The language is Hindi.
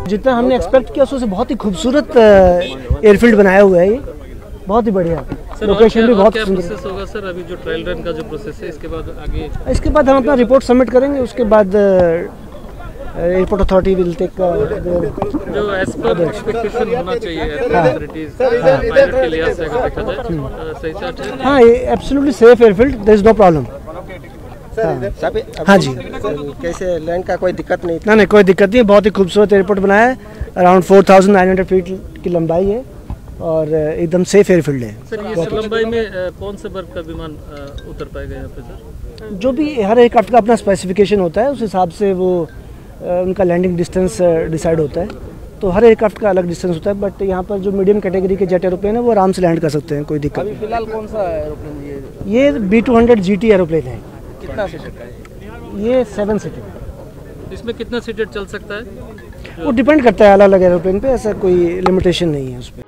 जितना हमने एक्सपेक्ट किया उससे बहुत ही खूबसूरत एयरफील्ड बनाया हुआ है ये, बहुत ही बढ़िया। लोकेशन भी बहुत प्रोसेस होगा सर, अभी जो ट्रायल रन का जो प्रोसेस है इसके बाद आगे? इसके बाद हम अपना रिपोर्ट सबमिट करेंगे, उसके बाद एयरपोर्ट अथॉरिटी विल टेक जो एज पर एक्सपेक्टेशन होना चाहिए अथॉरिटीज पायलट के लिहाज से अगर देखा जाए सही चार्ट है। हाँ, absolutely safe airfield, there is no problem. हाँ जी, कैसे लैंड का कोई दिक्कत नहीं? नहीं, कोई दिक्कत नहीं, बहुत ही खूबसूरत एयरपोर्ट बनाया है। अराउंड 4900 फीट की लंबाई है और एकदम सेफ एयरफील्ड है। सर ये लंबाई में कौन से वर्ग का विमान उतर पाएगा यहाँ पे सर? जो भी हर एयरक्राफ्ट का अपना स्पेसिफिकेशन होता है, उस हिसाब से वो उनका लैंडिंग डिस्टेंस डिसाइड होता है। तो हर एयरक्राफ्ट का अलग डिस्टेंस होता है, बट यहाँ पर जो मीडियम कैटेगरी के जेट एरोप्लेन है वो आराम से लैंड कर सकते हैं, कोई दिक्कत नहीं। अभी फिलहाल कौन सा एरोप्लेन? ये B200 GT एरोप्लेन है। कितना सीटर का है? ये 7 सीटर। इसमें कितना सीटर चल सकता है? वो डिपेंड करता है अलग अलग एरोप्लेन पे, ऐसा कोई लिमिटेशन नहीं है उस पर।